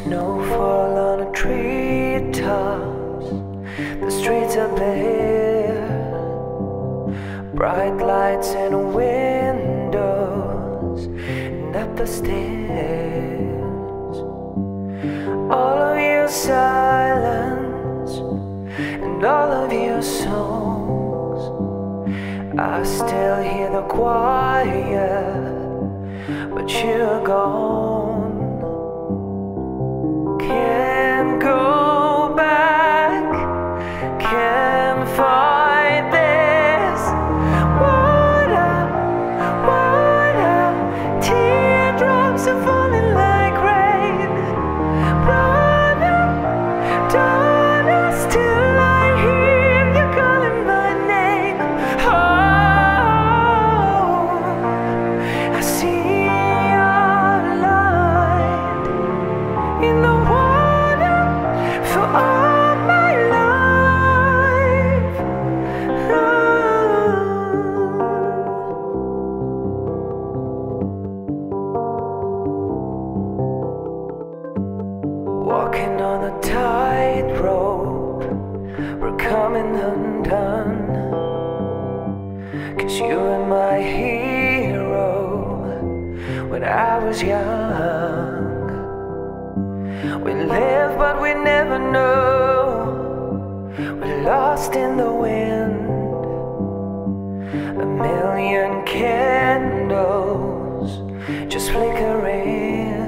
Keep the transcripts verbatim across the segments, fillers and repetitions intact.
Snowfall on the treetops, the streets are bare, bright lights in windows and up the stairs. All of your silence and all of your songs, I still hear the choir, but you're gone. Can't go back, can't fight this. Water, water, teardrops are falling like rain. Brother, daughter, still I hear you calling my name. Oh, I see your light in the for all my life. Oh. Walking on a tightrope, we're coming undone, 'cause you were my hero when I was young. We live but we never know, we're lost in the wind. A million candles just flickering.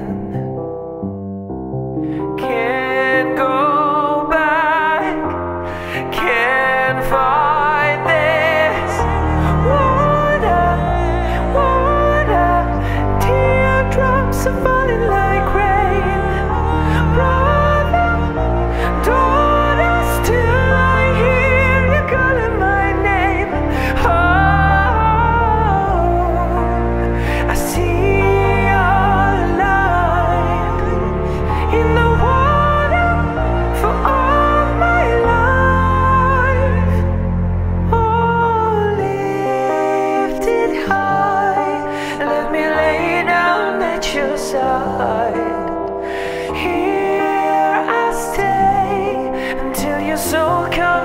Can't go back, can't fight this. Water, water, teardrops are falling like rain. Brother, daughter, still I hear you calling my name. Oh, I see your light in the water for all my life. Oh, lift it high, let me lay down at your side. Here I stay until your soul comes.